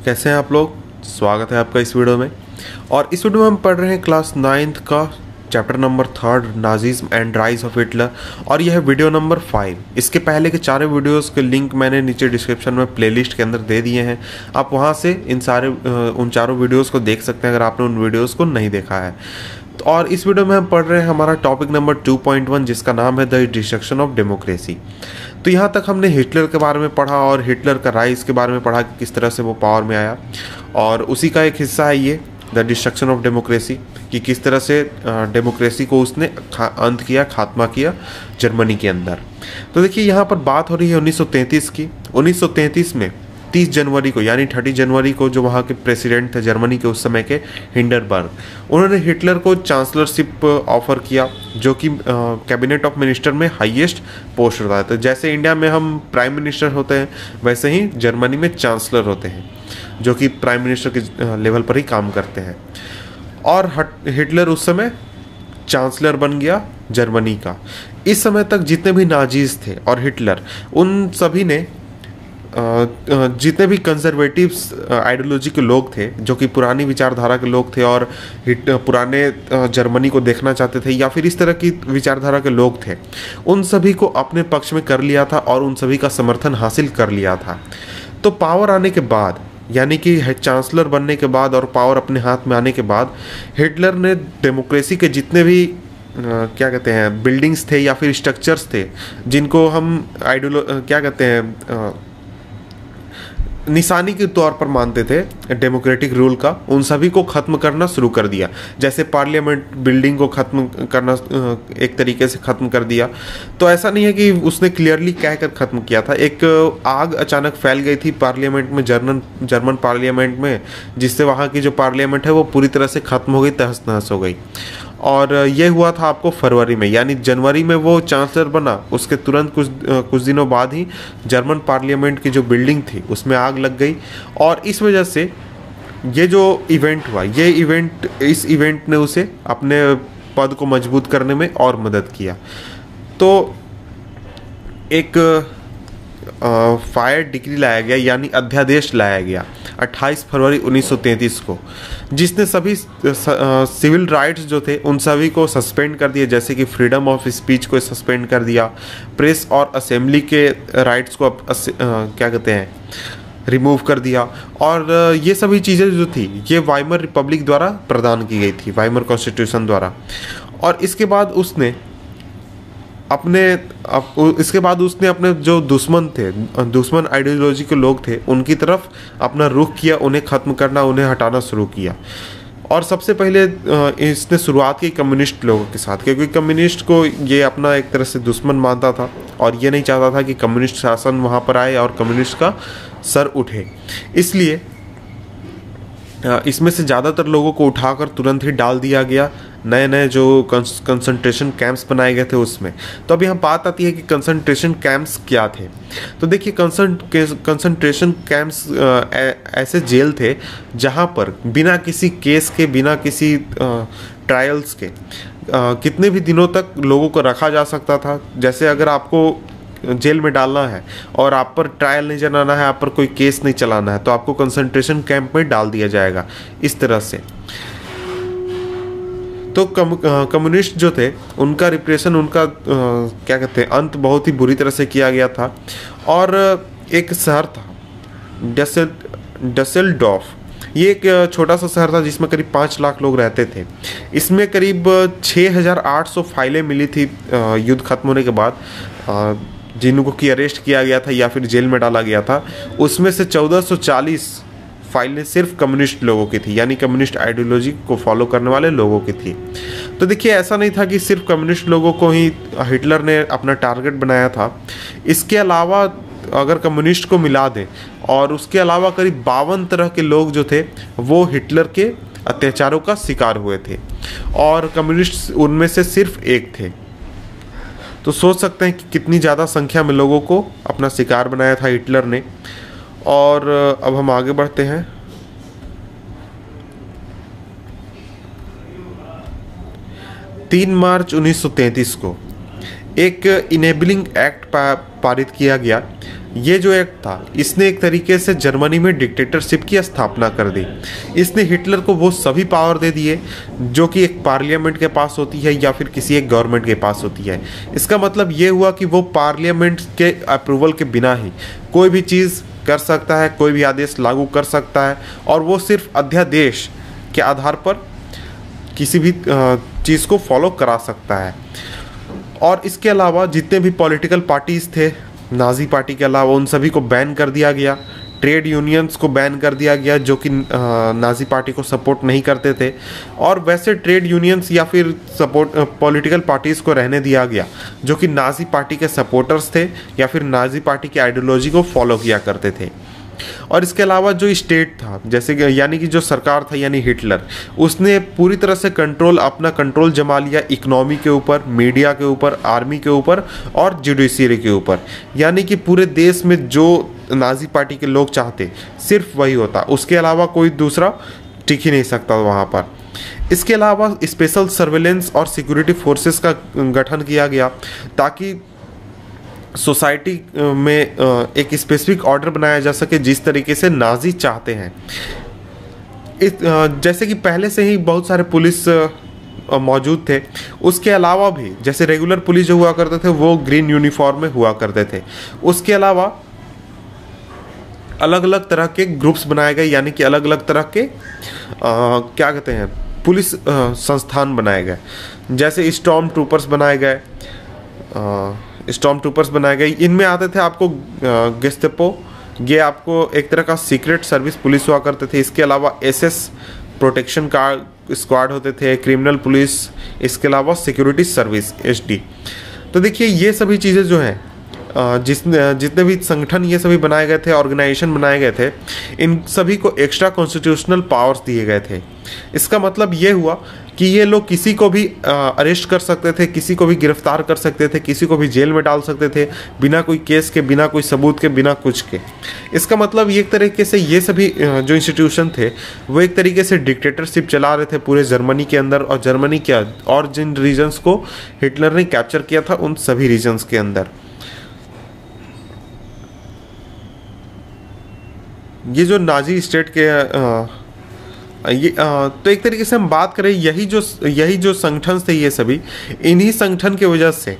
कैसे हैं आप लोग। स्वागत है आपका इस वीडियो में। और इस वीडियो में हम पढ़ रहे हैं क्लास 9th का chapter number 3 Nazism and rise of Hitler, और यह है वीडियो नंबर 5। इसके पहले के चारों वीडियोस के लिंक मैंने नीचे डिस्क्रिप्शन में प्लेलिस्ट के अंदर दे दिए हैं। आप वहां से उन चारों वीडियोस को देख सकते हैं अगर आपने उन वीडियोस को नहीं देखा है। और इस वीडियो में हम पढ़ रहे हैं हमारा टॉपिक नंबर 2.1 जिसका नाम है द डिस्ट्रक्शन ऑफ डेमोक्रेसी। तो यहाँ तक हमने हिटलर के बारे में पढ़ा और हिटलर का राइज के बारे में पढ़ा कि किस तरह से वो पावर में आया, और उसी का एक हिस्सा है ये द डिस्ट्रक्शन ऑफ डेमोक्रेसी कि किस तरह से डेमोक्रेसी को उसने अंत किया, खात्मा किया जर्मनी के अंदर। तो देखिए यहाँ पर बात हो रही है 1933 की। 1933 में 30 जनवरी को यानी 30 जनवरी को जो वहाँ के प्रेसिडेंट थे जर्मनी के उस समय के हिंडरबर्ग, उन्होंने हिटलर को चांसलरशिप ऑफर किया जो कि कैबिनेट ऑफ मिनिस्टर में हाईएस्ट पोस्ट होता है। तो जैसे इंडिया में हम प्राइम मिनिस्टर होते हैं वैसे ही जर्मनी में चांसलर होते हैं जो कि प्राइम मिनिस्टर के लेवल पर ही काम करते हैं। और हिटलर उस समय चांसलर बन गया जर्मनी का। इस समय तक जितने भी नाजीज थे और हिटलर, उन सभी ने जितने भी कंजर्वेटिव्स आइडियोलॉजी के लोग थे जो कि पुरानी विचारधारा के लोग थे और पुराने जर्मनी को देखना चाहते थे या फिर इस तरह की विचारधारा के लोग थे, उन सभी को अपने पक्ष में कर लिया था और उन सभी का समर्थन हासिल कर लिया था। तो पावर आने के बाद यानी कि चांसलर बनने के बाद और पावर अपने हाथ में आने के बाद हिटलर ने डेमोक्रेसी के जितने भी क्या कहते हैं बिल्डिंग्स थे या फिर स्ट्रक्चर्स थे जिनको हम क्या कहते हैं निशानी के तौर पर मानते थे डेमोक्रेटिक रूल का, उन सभी को ख़त्म करना शुरू कर दिया। जैसे पार्लियामेंट बिल्डिंग को ख़त्म करना एक तरीके से ख़त्म कर दिया। तो ऐसा नहीं है कि उसने क्लियरली कहकर ख़त्म किया था। एक आग अचानक फैल गई थी पार्लियामेंट में, जर्मन पार्लियामेंट में, जिससे वहाँ की जो पार्लियामेंट है वो पूरी तरह से ख़त्म हो गई, तहस नहस हो गई। और ये हुआ था आपको फरवरी में, यानी जनवरी में वो चांसलर बना, उसके तुरंत कुछ दिनों बाद ही जर्मन पार्लियामेंट की जो बिल्डिंग थी उसमें आग लग गई। और इस वजह से ये जो इवेंट हुआ, इस इवेंट ने उसे अपने पद को मजबूत करने में और मदद किया। तो एक फायर डिक्री लाया गया यानी अध्यादेश लाया गया 28 फरवरी 1933 को, जिसने सभी सिविल राइट्स जो थे उन सभी को सस्पेंड कर दिया। जैसे कि फ्रीडम ऑफ स्पीच को सस्पेंड कर दिया, प्रेस और असेंबली के राइट्स को क्या कहते हैं रिमूव कर दिया। और ये सभी चीज़ें जो थी ये वाइमर रिपब्लिक द्वारा प्रदान की गई थी, वाइमर कॉन्स्टिट्यूशन द्वारा। और इसके बाद उसने अपने जो दुश्मन आइडियोलॉजी के लोग थे उनकी तरफ अपना रुख किया, उन्हें ख़त्म करना, उन्हें हटाना शुरू किया। और सबसे पहले इसने शुरुआत की कम्युनिस्ट लोगों के साथ, क्योंकि कम्युनिस्ट को ये अपना एक तरह से दुश्मन मानता था और ये नहीं चाहता था कि कम्युनिस्ट शासन वहाँ पर आए और कम्युनिस्ट का सर उठे। इसलिए इसमें से ज़्यादातर लोगों को उठाकर तुरंत ही डाल दिया गया नए नए जो कंसंट्रेशन कैंप्स बनाए गए थे उसमें। तो अब यहाँ बात आती है कि कंसंट्रेशन कैंप्स क्या थे। तो देखिए कंसंट्रेशन कैंप्स ऐसे जेल थे जहाँ पर बिना किसी केस के, बिना किसी ट्रायल्स के कितने भी दिनों तक लोगों को रखा जा सकता था। जैसे अगर आपको जेल में डालना है और आप पर ट्रायल नहीं चलाना है, आप पर कोई केस नहीं चलाना है, तो आपको कंसंट्रेशन कैंप में डाल दिया जाएगा इस तरह से। तो कम्युनिस्ट जो थे उनका रिप्रेशन, उनका क्या कहते हैं अंत बहुत ही बुरी तरह से किया गया था। और एक शहर था डसेल्डॉर्फ, ये एक छोटा सा शहर था जिसमें करीब 5 लाख लोग रहते थे। इसमें करीब 6800 फाइलें मिली थी युद्ध खत्म होने के बाद, जिनको की अरेस्ट किया गया था या फिर जेल में डाला गया था। उसमें से 1440 फाइलें सिर्फ कम्युनिस्ट लोगों की थी, यानी कम्युनिस्ट आइडियोलॉजी को फॉलो करने वाले लोगों की थी। तो देखिए ऐसा नहीं था कि सिर्फ कम्युनिस्ट लोगों को ही हिटलर ने अपना टारगेट बनाया था। इसके अलावा अगर कम्युनिस्ट को मिला दें और उसके अलावा करीब 52 तरह के लोग जो थे वो हिटलर के अत्याचारों का शिकार हुए थे, और कम्युनिस्ट उनमें से सिर्फ एक थे। तो सोच सकते हैं कि कितनी ज़्यादा संख्या में लोगों को अपना शिकार बनाया था हिटलर ने। और अब हम आगे बढ़ते हैं। 3 मार्च 1933 को एक इनेबलिंग एक्ट पारित किया गया। ये जो एक्ट था इसने एक तरीके से जर्मनी में डिक्टेटरशिप की स्थापना कर दी। इसने हिटलर को वो सभी पावर दे दिए जो कि एक पार्लियामेंट के पास होती है या फिर किसी एक गवर्नमेंट के पास होती है। इसका मतलब ये हुआ कि वो पार्लियामेंट के अप्रूवल के बिना ही कोई भी चीज़ कर सकता है, कोई भी आदेश लागू कर सकता है, और वो सिर्फ अध्यादेश के आधार पर किसी भी चीज़ को फॉलो करा सकता है। और इसके अलावा जितने भी पॉलिटिकल पार्टीज थे नाजी पार्टी के अलावा, उन सभी को बैन कर दिया गया। ट्रेड यूनियंस को बैन कर दिया गया जो कि नाजी पार्टी को सपोर्ट नहीं करते थे, और वैसे ट्रेड यूनियंस या फिर सपोर्ट पॉलिटिकल पार्टीज़ को रहने दिया गया जो कि नाजी पार्टी के सपोर्टर्स थे या फिर नाजी पार्टी की आइडियोलॉजी को फॉलो किया करते थे। और इसके अलावा जो स्टेट था, जैसे यानी कि जो सरकार था यानी हिटलर, उसने पूरी तरह से अपना कंट्रोल जमा लिया इकोनॉमी के ऊपर, मीडिया के ऊपर, आर्मी के ऊपर और जुडिशरी के ऊपर। यानी कि पूरे देश में जो नाजी पार्टी के लोग चाहते सिर्फ वही होता, उसके अलावा कोई दूसरा टिक ही नहीं सकता वहाँ पर। इसके अलावा स्पेशल सर्वेलेंस और सिक्योरिटी फोर्सेस का गठन किया गया ताकि सोसाइटी में एक स्पेसिफिक ऑर्डर बनाया जा सके जिस तरीके से नाजी चाहते हैं। जैसे कि पहले से ही बहुत सारे पुलिस मौजूद थे, उसके अलावा भी जैसे रेगुलर पुलिस जो हुआ करते थे वो ग्रीन यूनिफॉर्म में हुआ करते थे। उसके अलावा अलग अलग तरह के ग्रुप्स बनाए गए, यानी कि अलग अलग तरह के क्या कहते हैं पुलिस संस्थान बनाए गए। जैसे स्टॉर्म ट्रूपर्स बनाए गए, इनमें आते थे आपको गेस्टेपो, ये आपको एक तरह का सीक्रेट सर्विस पुलिस हुआ करते थे। इसके अलावा एसएस प्रोटेक्शन का स्क्वाड होते थे, क्रिमिनल पुलिस, इसके अलावा सिक्योरिटी सर्विस एसडी। तो देखिए ये सभी चीज़ें जो हैं जितने भी संगठन ये सभी बनाए गए थे, ऑर्गेनाइजेशन बनाए गए थे, इन सभी को एक्स्ट्रा कॉन्स्टिट्यूशनल पावर्स दिए गए थे। इसका मतलब ये हुआ कि ये लोग किसी को भी अरेस्ट कर सकते थे, किसी को भी गिरफ्तार कर सकते थे, किसी को भी जेल में डाल सकते थे बिना कोई केस के, बिना कोई सबूत के, बिना कुछ के। इसका मतलब ये एक तरीके से ये सभी जो इंस्टीट्यूशन थे वो एक तरीके से डिक्टेटरशिप चला रहे थे पूरे जर्मनी के अंदर, और जर्मनी क्या और जिन रीजन्स को हिटलर ने कैप्चर किया था उन सभी रीजन्स के अंदर। ये जो नाजी स्टेट के तो एक तरीके से हम बात करें, यही जो संगठन थे ये सभी, इन्हीं संगठन की वजह से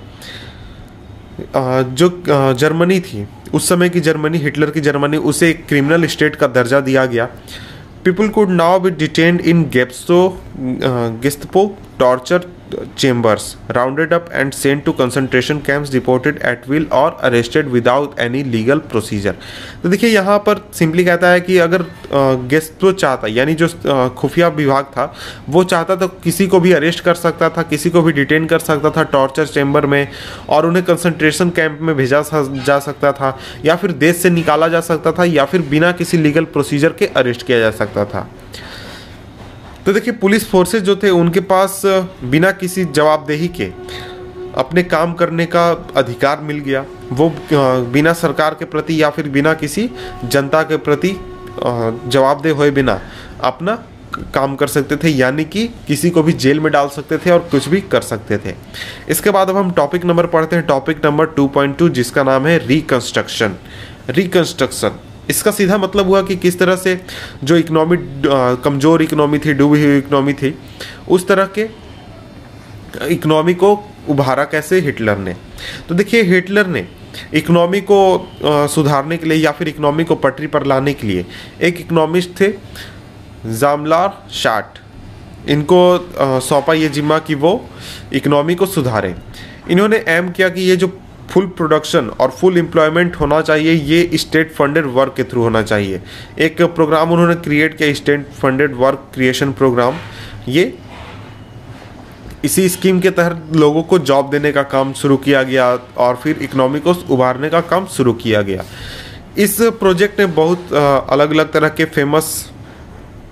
जो जर्मनी थी उस समय की जर्मनी, हिटलर की जर्मनी, उसे एक क्रिमिनल स्टेट का दर्जा दिया गया। People could now be detained in Gestapo torture chambers, rounded up and sent to concentration camps, deported at will or arrested without any legal procedure। तो देखिए यहाँ पर सिंपली कहता है कि अगर गेस्टो चाहता, यानी जो खुफिया विभाग था वो चाहता तो किसी को भी अरेस्ट कर सकता था, किसी को भी डिटेन कर सकता था टॉर्चर चैम्बर में, और उन्हें कंसंट्रेशन कैंप में भेजा जा सकता था, या फिर देश से निकाला जा सकता था, या फिर बिना किसी लीगल प्रोसीजर के अरेस्ट किया जा सकता था। तो देखिए पुलिस फोर्सेस जो थे उनके पास बिना किसी जवाबदेही के अपने काम करने का अधिकार मिल गया। वो बिना सरकार के प्रति या फिर बिना किसी जनता के प्रति जवाबदेह हुए बिना अपना काम कर सकते थे, यानी कि किसी को भी जेल में डाल सकते थे और कुछ भी कर सकते थे। इसके बाद अब हम टॉपिक नंबर पढ़ते हैं, टॉपिक नंबर 2.2, जिसका नाम है रिकंस्ट्रक्शन। इसका सीधा मतलब हुआ कि किस तरह से जो इकोनॉमी कमज़ोर इकोनॉमी थी, डूबी हुई इकोनॉमी थी, उस तरह के इकोनॉमी को उभारा कैसे हिटलर ने। तो देखिए हिटलर ने इकोनॉमी को सुधारने के लिए या फिर इकोनॉमी को पटरी पर लाने के लिए एक इकोनॉमिस्ट थे जामलार शाट, इनको सौंपा ये जिम्मा कि वो इकोनॉमी को सुधारें। इन्होंने एम किया कि ये जो फुल प्रोडक्शन और फुल एम्प्लॉयमेंट होना चाहिए ये स्टेट फंडेड वर्क के थ्रू होना चाहिए। एक प्रोग्राम उन्होंने क्रिएट किया, state funded work creation programme. ये इसी स्कीम के तहत लोगों को जॉब देने का काम शुरू किया गया और फिर इकोनॉमी को उभारने का काम शुरू किया गया। इस प्रोजेक्ट ने बहुत अलग अलग तरह के फेमस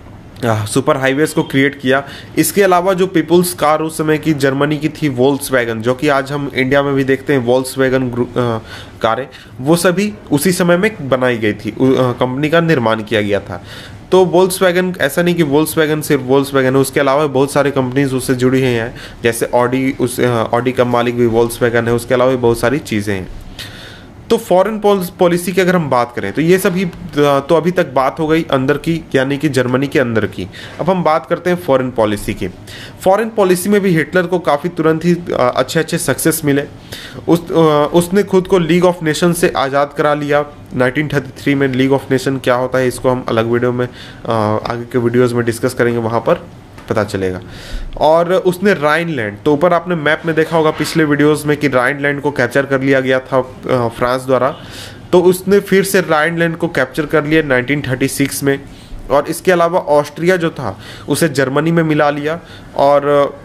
सुपर हाईवेज को क्रिएट किया। इसके अलावा जो पीपुल्स कार उस समय की जर्मनी की थी वोल्क्सवैगन, जो कि आज हम इंडिया में भी देखते हैं वोल्क्सवैगन कारें, वो सभी उसी समय में बनाई गई थी, कंपनी का निर्माण किया गया था। तो वोल्क्सवैगन, ऐसा नहीं कि वोल्क्सवैगन सिर्फ वोल्क्सवैगन है, उसके अलावा बहुत सारे कंपनीज उससे जुड़ी हुई हैं, जैसे ऑडी का मालिक भी वोल्क्सवैगन है, उसके अलावा भी बहुत सारी चीज़ें हैं। तो फॉरेन पॉलिसी की अगर हम बात करें तो ये सभी तो अभी तक बात हो गई अंदर की, यानी कि जर्मनी के अंदर की। अब हम बात करते हैं फॉरेन पॉलिसी की। फॉरेन पॉलिसी में भी हिटलर को काफ़ी तुरंत ही अच्छे सक्सेस मिले। उसने खुद को लीग ऑफ नेशन से आज़ाद करा लिया 1933 में। लीग ऑफ नेशन क्या होता है इसको हम अलग वीडियो में आगे के वीडियोज़ में डिस्कस करेंगे, वहाँ पर पता चलेगा। और उसने राइनलैंड, तो ऊपर आपने मैप में देखा होगा पिछले वीडियोस में कि राइनलैंड को कैप्चर कर लिया गया था फ्रांस द्वारा, तो उसने फिर से राइनलैंड को कैप्चर कर लिया 1936 में। और इसके अलावा ऑस्ट्रिया जो था उसे जर्मनी में मिला लिया। और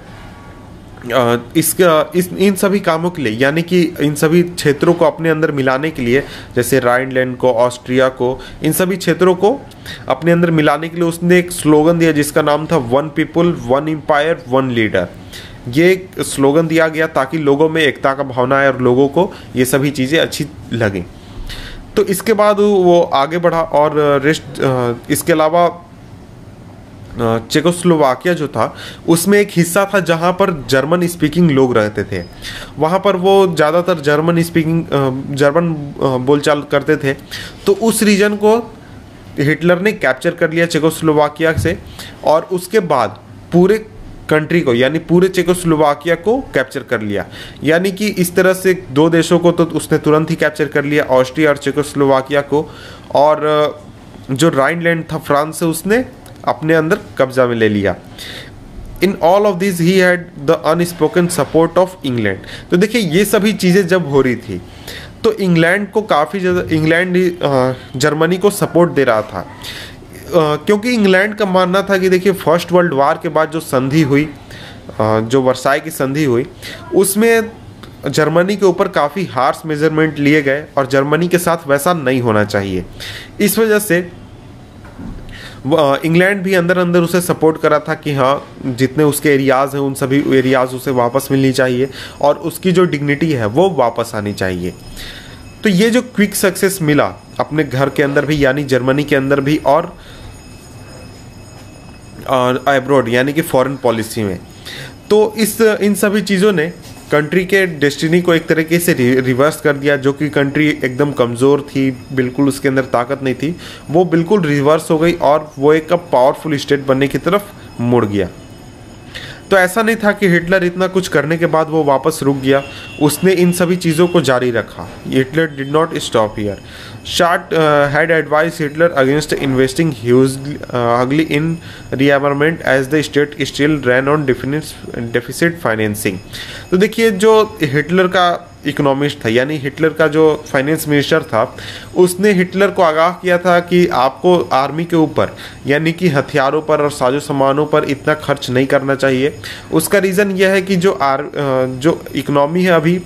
इन सभी कामों के लिए, यानी कि इन सभी क्षेत्रों को अपने अंदर मिलाने के लिए, जैसे राइनलैंड को, ऑस्ट्रिया को, इन सभी क्षेत्रों को अपने अंदर मिलाने के लिए उसने एक स्लोगन दिया जिसका नाम था one people one empire one leader. ये एक स्लोगन दिया गया ताकि लोगों में एकता का भावना आए और लोगों को ये सभी चीज़ें अच्छी लगें। तो इसके बाद वो आगे बढ़ा और इसके अलावा चेकोस्लोवाकिया जो था उसमें एक हिस्सा था जहां पर जर्मन स्पीकिंग लोग रहते थे। वहां पर वो ज़्यादातर जर्मन बोलचाल करते थे। तो उस रीजन को हिटलर ने कैप्चर कर लिया चेकोस्लोवाकिया से, और उसके बाद पूरे कंट्री को, यानी पूरे चेकोस्लोवाकिया को कैप्चर कर लिया। यानी कि इस तरह से दो देशों को तो उसने तुरंत ही कैप्चर कर लिया, ऑस्ट्रिया और चेकोस्लोवाकिया को। और जो राइनलैंड था फ्रांस से उसने अपने अंदर कब्जा में ले लिया। In all of this he had the unspoken support of England. तो देखिए ये सभी चीज़ें जब हो रही थी तो इंग्लैंड को काफ़ी ज़्यादा, इंग्लैंड जर्मनी को सपोर्ट दे रहा था, क्योंकि इंग्लैंड का मानना था कि देखिए फर्स्ट वर्ल्ड वार के बाद जो संधि हुई, जो वर्साई की संधि हुई, उसमें जर्मनी के ऊपर काफ़ी हार्श मेजरमेंट लिए गए और जर्मनी के साथ वैसा नहीं होना चाहिए। इस वजह से इंग्लैंड भी अंदर अंदर उसे सपोर्ट करा था कि हाँ, जितने उसके एरियाज़ हैं उन सभी एरियाज़ उसे वापस मिलनी चाहिए और उसकी जो डिग्निटी है वो वापस आनी चाहिए। तो ये जो क्विक सक्सेस मिला अपने घर के अंदर भी, यानी जर्मनी के अंदर भी, और अब्रॉड यानी कि फॉरेन पॉलिसी में, तो इन सभी चीज़ों ने कंट्री के डेस्टिनी को एक तरीके से रिवर्स कर दिया। जो कि कंट्री एकदम कमज़ोर थी, बिल्कुल उसके अंदर ताकत नहीं थी, वो बिल्कुल रिवर्स हो गई और वो एक पावरफुल स्टेट बनने की तरफ मुड़ गया। तो ऐसा नहीं था कि हिटलर इतना कुछ करने के बाद वो वापस रुक गया, उसने इन सभी चीज़ों को जारी रखा। Hitler did not stop here. Schacht had advised Hitler against investing hugely in rearmament as the state still ran on deficit financing. तो देखिए जो हिटलर का इकोनॉमिस्ट था, यानी हिटलर का जो फाइनेंस मिनिस्टर था, उसने हिटलर को आगाह किया था कि आपको आर्मी के ऊपर, यानी कि हथियारों पर और साजो सामानों पर इतना खर्च नहीं करना चाहिए। उसका रीज़न यह है कि जो इकोनॉमी है अभी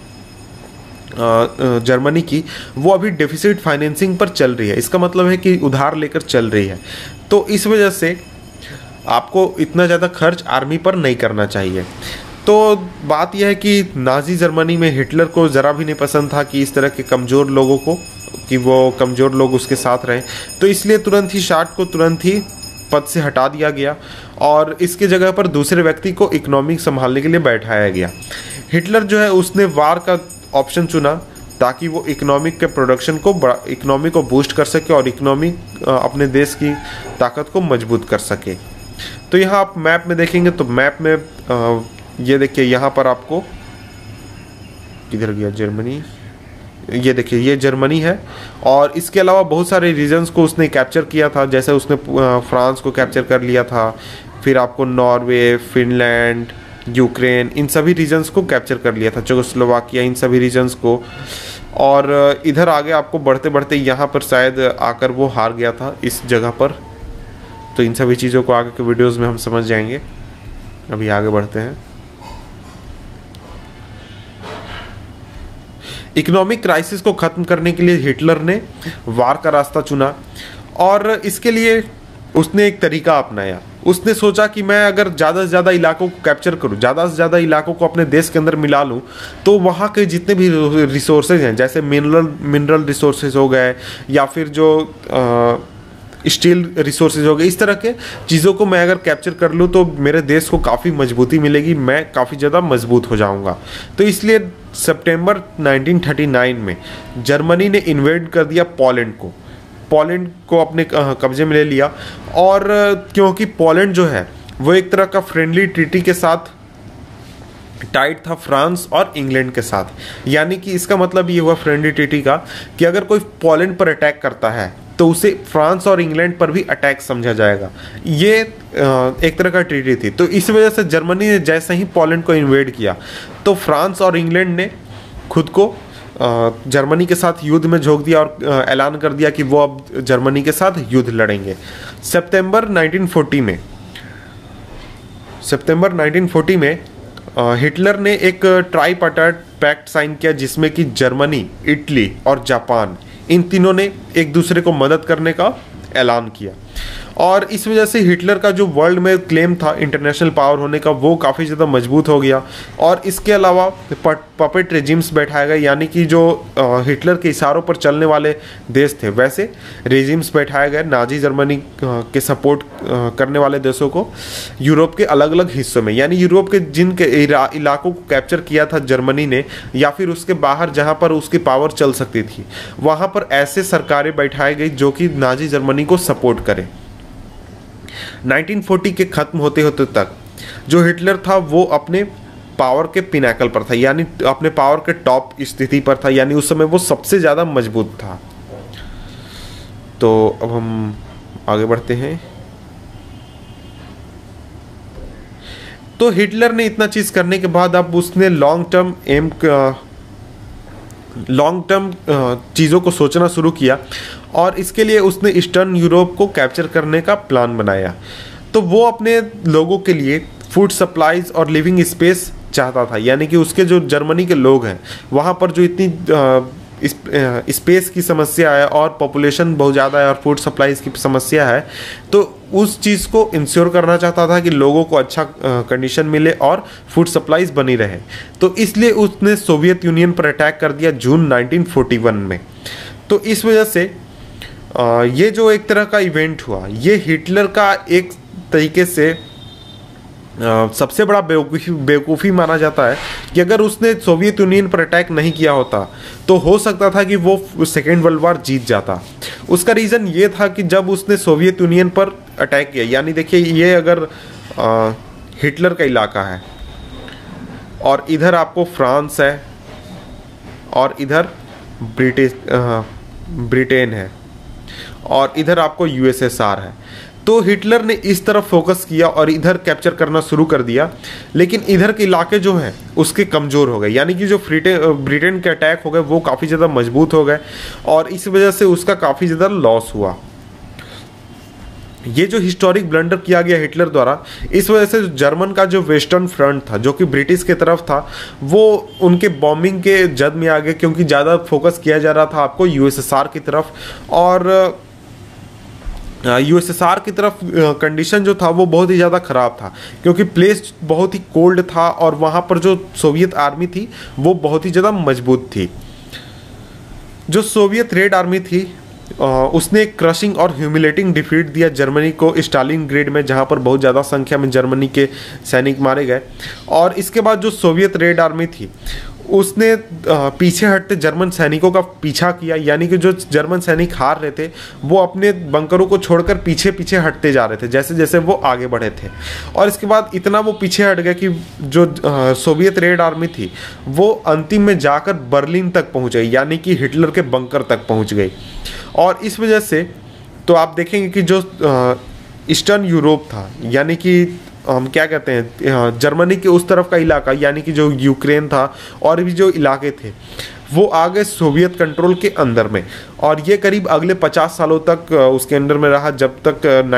जर्मनी की, वो अभी डेफिसिट फाइनेंसिंग पर चल रही है। इसका मतलब है कि उधार लेकर चल रही है। तो इस वजह से आपको इतना ज़्यादा खर्च आर्मी पर नहीं करना चाहिए। तो बात यह है कि नाजी जर्मनी में हिटलर को ज़रा भी नहीं पसंद था कि इस तरह के कमज़ोर लोगों को, कि वो कमज़ोर लोग उसके साथ रहें। तो इसलिए तुरंत ही शार्ट को तुरंत ही पद से हटा दिया गया और इसके जगह पर दूसरे व्यक्ति को इकोनॉमी संभालने के लिए बैठाया गया। हिटलर जो है उसने वार का ऑप्शन चुना ताकि वो इकोनॉमिक के प्रोडक्शन को, इकोनॉमी को बूस्ट कर सके और इकोनॉमी अपने देश की ताकत को मजबूत कर सके। तो यहाँ आप मैप में देखेंगे तो मैप में ये देखिए, यहाँ पर आपको किधर गया जर्मनी, ये देखिए ये जर्मनी है। और इसके अलावा बहुत सारे रीजन्स को उसने कैप्चर किया था, जैसे उसने फ्रांस को कैप्चर कर लिया था, फिर आपको नॉर्वे, फिनलैंड, यूक्रेन, इन सभी रीजन्स को कैप्चर कर लिया था, चेकोस्लोवाकिया, इन सभी रीजन्स को। और इधर आगे आपको बढ़ते बढ़ते यहाँ पर शायद आकर वो हार गया था इस जगह पर। तो इन सभी चीज़ों को आगे के वीडियोज़ में हम समझ जाएंगे। अभी आगे बढ़ते हैं। इकोनॉमिक क्राइसिस को ख़त्म करने के लिए हिटलर ने वार का रास्ता चुना और इसके लिए उसने एक तरीका अपनाया। उसने सोचा कि मैं अगर ज़्यादा से ज़्यादा इलाकों को कैप्चर करूँ, ज़्यादा से ज़्यादा इलाकों को अपने देश के अंदर मिला लूँ, तो वहाँ के जितने भी रिसोर्सेज हैं, जैसे मिनरल रिसोर्सेज हो गए या फिर जो स्टील रिसोर्सेज हो गए, इस तरह के चीज़ों को मैं अगर कैप्चर कर लूँ तो मेरे देश को काफ़ी मजबूती मिलेगी, मैं काफ़ी ज़्यादा मजबूत हो जाऊँगा। तो इसलिए सितंबर 1939 में जर्मनी ने इन्वेड कर दिया पोलैंड को अपने कब्जे में ले लिया। और क्योंकि पोलैंड जो है वो एक तरह का फ्रेंडली ट्रीटी के साथ टाइट था फ्रांस और इंग्लैंड के साथ, यानी कि इसका मतलब ये हुआ फ्रेंडली ट्रीटी का कि अगर कोई पोलैंड पर अटैक करता है तो उसे फ्रांस और इंग्लैंड पर भी अटैक समझा जाएगा। ये एक तरह का ट्रीटी थी। तो इस वजह से जर्मनी ने जैसे ही पोलैंड को इन्वेड किया तो फ्रांस और इंग्लैंड ने खुद को जर्मनी के साथ युद्ध में झोंक दिया और ऐलान कर दिया कि वो अब जर्मनी के साथ युद्ध लड़ेंगे। सितंबर 1940 में हिटलर ने एक ट्राइपार्टाइट पैक्ट साइन किया, जिसमें कि जर्मनी, इटली और जापान, इन तीनों ने एक दूसरे को मदद करने का ऐलान किया। और इस वजह से हिटलर का जो वर्ल्ड में क्लेम था इंटरनेशनल पावर होने का, वो काफ़ी ज़्यादा मजबूत हो गया। और इसके अलावा पपेट रेजिम्स बैठाए गए, यानी कि जो हिटलर के इशारों पर चलने वाले देश थे वैसे रेजिम्स बैठाए गए नाजी जर्मनी के सपोर्ट करने वाले देशों को यूरोप के अलग अलग हिस्सों में, यानी यूरोप के जिन के इलाकों को कैप्चर किया था जर्मनी ने या फिर उसके बाहर जहाँ पर उसकी पावर चल सकती थी, वहाँ पर ऐसे सरकारें बैठाई गई जो कि नाजी जर्मनी को सपोर्ट करें। 1940 के खत्म होते होते तक जो हिटलर था वो अपने पावर के पिनाकल पर था, यानी अपने पावर के टॉप स्थिति पर था, यानी उस समय वो सबसे ज़्यादा मजबूत था। तो अब हम आगे बढ़ते हैं। तो हिटलर ने इतना चीज़ करने के बाद अब उसने लॉन्ग टर्म चीज़ों को सोचना शुरू किया और इसके लिए उसने ईस्टर्न यूरोप को कैप्चर करने का प्लान बनाया। तो वो अपने लोगों के लिए फूड सप्लाईज और लिविंग स्पेस चाहता था, यानी कि उसके जो जर्मनी के लोग हैं वहाँ पर जो इतनी स्पेस की समस्या है और पॉपुलेशन बहुत ज़्यादा है और फूड सप्लाईज की समस्या है, तो उस चीज़ को इंश्योर करना चाहता था कि लोगों को अच्छा कंडीशन मिले और फूड सप्लाईज बनी रहे। तो इसलिए उसने सोवियत यूनियन पर अटैक कर दिया जून 1941 में। तो इस वजह से ये जो एक तरह का इवेंट हुआ, ये हिटलर का एक तरीके से सबसे बड़ा बेवकूफ़ी माना जाता है कि अगर उसने सोवियत यूनियन पर अटैक नहीं किया होता तो हो सकता था कि वो सेकेंड वर्ल्ड वार जीत जाता। उसका रीज़न ये था कि जब उसने सोवियत यूनियन पर अटैक किया, यानी देखिए ये अगर हिटलर का इलाका है और इधर आपको फ्रांस है और इधर ब्रिटेन है और इधर आपको यूएसएसआर है, तो हिटलर ने इस तरफ फोकस किया और इधर कैप्चर करना शुरू कर दिया। लेकिन इधर के इलाके जो हैं उसके कमज़ोर हो गए, यानी कि जो ब्रिटेन के अटैक हो गए वो काफ़ी ज़्यादा मजबूत हो गए और इस वजह से उसका काफ़ी ज़्यादा लॉस हुआ। ये जो हिस्टोरिक ब्लंडर किया गया हिटलर द्वारा, इस वजह से जर्मन का जो वेस्टर्न फ्रंट था जो कि ब्रिटिश के तरफ था, वो उनके बॉम्बिंग के जद में आ गए, क्योंकि ज़्यादा फोकस किया जा रहा था आपको यूएसएसआर की तरफ। और यूएसएसआर की तरफ कंडीशन जो था वो बहुत ही ज़्यादा ख़राब था, क्योंकि प्लेस बहुत ही कोल्ड था और वहाँ पर जो सोवियत आर्मी थी वो बहुत ही ज़्यादा मजबूत थी। जो सोवियत रेड आर्मी थी उसने क्रशिंग और ह्यूमिलेटिंग डिफीट दिया जर्मनी को स्टालिनग्रेड में, जहाँ पर बहुत ज़्यादा संख्या में जर्मनी के सैनिक मारे गए। और इसके बाद जो सोवियत रेड आर्मी थी उसने पीछे हटते जर्मन सैनिकों का पीछा किया, यानी कि जो जर्मन सैनिक हार रहे थे वो अपने बंकरों को छोड़कर पीछे पीछे हटते जा रहे थे जैसे जैसे वो आगे बढ़े थे। और इसके बाद इतना वो पीछे हट गया कि जो सोवियत रेड आर्मी थी वो अंतिम में जाकर बर्लिन तक पहुंच गई, यानी कि हिटलर के बंकर तक पहुंच गई। और इस वजह से तो आप देखेंगे कि जो ईस्टर्न यूरोप था, यानी कि हम क्या कहते हैं जर्मनी के उस तरफ का इलाका, यानी कि जो यूक्रेन था और भी जो इलाके थे वो आ गए सोवियत कंट्रोल के अंदर में। और ये करीब अगले 50 सालों तक उसके अंदर में रहा, जब तक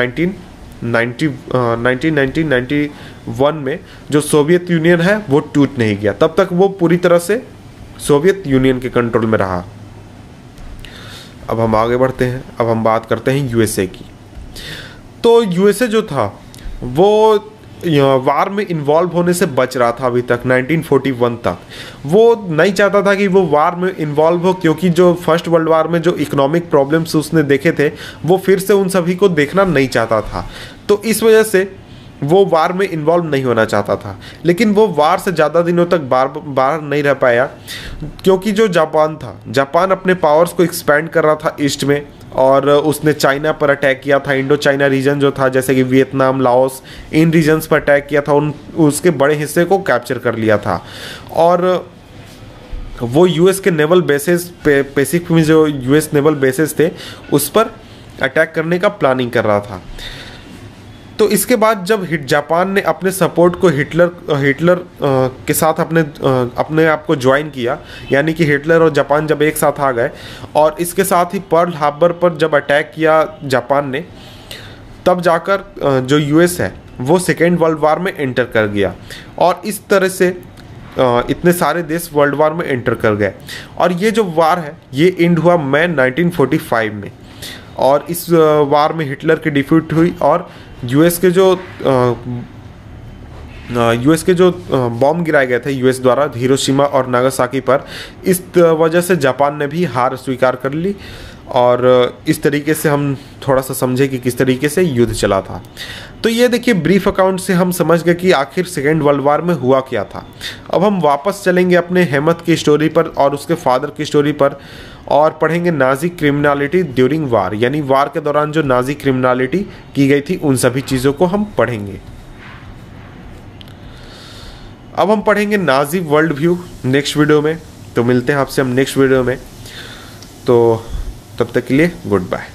1991 में जो सोवियत यूनियन है वो टूट नहीं गया, तब तक वो पूरी तरह से सोवियत यूनियन के कंट्रोल में रहा। अब हम आगे बढ़ते हैं, अब हम बात करते हैं यूएसए की। तो यूएसए जो था वो वार में इन्वॉल्व होने से बच रहा था अभी तक 1941 तक। वो नहीं चाहता था कि वो वार में इन्वॉल्व हो, क्योंकि जो फर्स्ट वर्ल्ड वार में जो इकोनॉमिक प्रॉब्लम्स उसने देखे थे वो फिर से उन सभी को देखना नहीं चाहता था। तो इस वजह से वो वार में इन्वॉल्व नहीं होना चाहता था। लेकिन वो वार से ज़्यादा दिनों तक बाहर नहीं रह पाया, क्योंकि जो जापान था, जापान अपने पावर्स को एक्सपेंड कर रहा था ईस्ट में, और उसने चाइना पर अटैक किया था। इंडो चाइना रीजन जो था, जैसे कि वियतनाम, लाओस, इन रीजन्स पर अटैक किया था, उसके बड़े हिस्से को कैप्चर कर लिया था। और वो यूएस के नेवल बेसेस पैसिफिक में जो यूएस नेवल बेसेस थे उस पर अटैक करने का प्लानिंग कर रहा था। तो इसके बाद जब जापान ने अपने सपोर्ट को हिटलर के साथ अपने आप को ज्वाइन किया, यानी कि हिटलर और जापान जब एक साथ आ गए, और इसके साथ ही पर्ल हार्बर पर जब अटैक किया जापान ने, तब जाकर जो यूएस है वो सेकेंड वर्ल्ड वार में एंटर कर गया। और इस तरह से इतने सारे देश वर्ल्ड वार में एंटर कर गए। और ये जो वार है ये एंड हुआ मई 1945 में। और इस वार में हिटलर की डिफीट हुई, और यूएस के जो बॉम्ब गिराए गए थे यूएस द्वारा हिरोशिमा और नागासाकी पर, इस वजह से जापान ने भी हार स्वीकार कर ली। और इस तरीके से हम थोड़ा सा समझे कि किस तरीके से युद्ध चला था। तो ये देखिए, ब्रीफ अकाउंट से हम समझ गए कि आखिर सेकेंड वर्ल्ड वार में हुआ क्या था। अब हम वापस चलेंगे अपने हेमत की स्टोरी पर और उसके फादर की स्टोरी पर, और पढ़ेंगे नाजी क्रिमिनलिटी ड्यूरिंग वार, यानी वार के दौरान जो नाजी क्रिमिनलिटी की गई थी उन सभी चीज़ों को हम पढ़ेंगे। अब हम पढ़ेंगे Nazi world view next video में। तो मिलते हैं आपसे हम नेक्स्ट वीडियो में। तो तब तक के लिए गुड बाय।